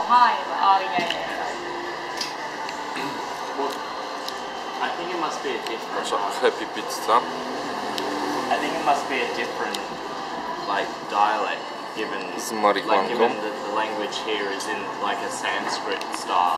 time are in a Well, I think it must be a different. Happy pizza. I think it must be a different, like, dialect, given Z marihuanką. like given the language here is in like a Sanskrit style.